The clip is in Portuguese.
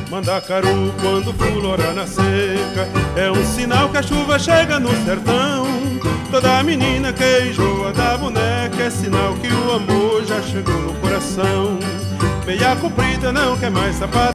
Mandacaru quando fulora na seca é um sinal que a chuva chega no sertão. Toda menina que enjoa da boneca é sinal que o amor já chegou no coração. Meia comprida não quer mais sapato.